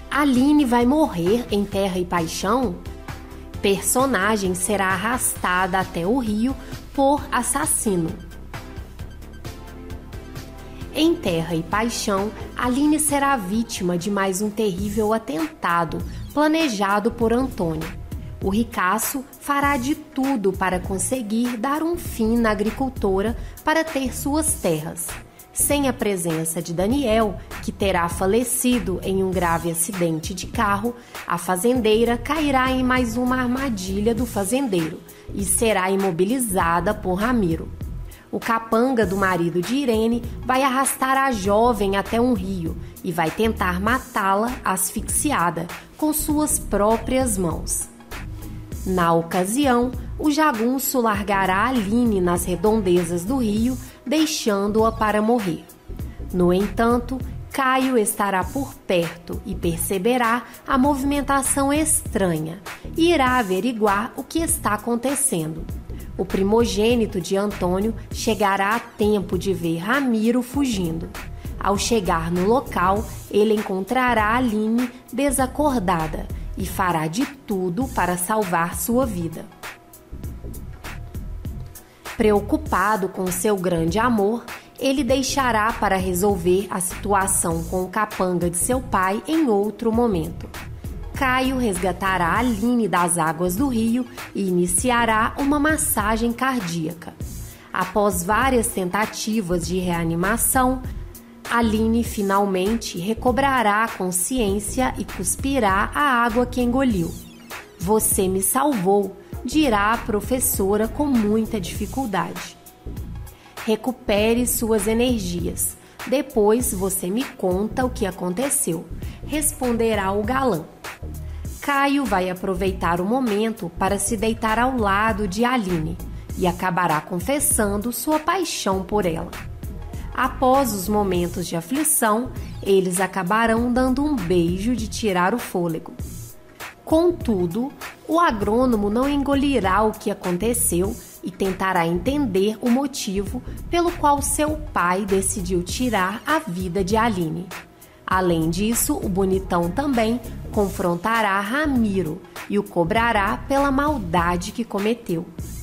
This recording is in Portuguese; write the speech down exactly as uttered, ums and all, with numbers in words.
Aline vai morrer em Terra e Paixão? Personagem será arrastada até o rio por assassino. Em Terra e Paixão, Aline será vítima de mais um terrível atentado planejado por Antônio. O ricaço fará de tudo para conseguir dar um fim na agricultora para ter suas terras. Sem a presença de Daniel, que terá falecido em um grave acidente de carro, a fazendeira cairá em mais uma armadilha do fazendeiro e será imobilizada por Ramiro. O capanga do marido de Irene vai arrastar a jovem até um rio e vai tentar matá-la asfixiada com suas próprias mãos. Na ocasião, o jagunço largará Aline nas redondezas do rio, deixando-a para morrer. No entanto, Caio estará por perto e perceberá a movimentação estranha e irá averiguar o que está acontecendo. O primogênito de Antônio chegará a tempo de ver Ramiro fugindo. Ao chegar no local, ele encontrará Aline desacordada e fará de tudo para salvar sua vida. Preocupado com seu grande amor, ele deixará para resolver a situação com o capanga de seu pai em outro momento. Caio resgatará Aline das águas do rio e iniciará uma massagem cardíaca. Após várias tentativas de reanimação, Aline finalmente recobrará a consciência e cuspirá a água que engoliu. "Você me salvou", dirá a professora com muita dificuldade. "Recupere suas energias. Depois você me conta o que aconteceu", responderá o galã. Caio vai aproveitar o momento para se deitar ao lado de Aline e acabará confessando sua paixão por ela. Após os momentos de aflição, eles acabarão dando um beijo de tirar o fôlego. Contudo, o agrônomo não engolirá o que aconteceu e tentará entender o motivo pelo qual seu pai decidiu tirar a vida de Aline. Além disso, o bonitão também confrontará Ramiro e o cobrará pela maldade que cometeu.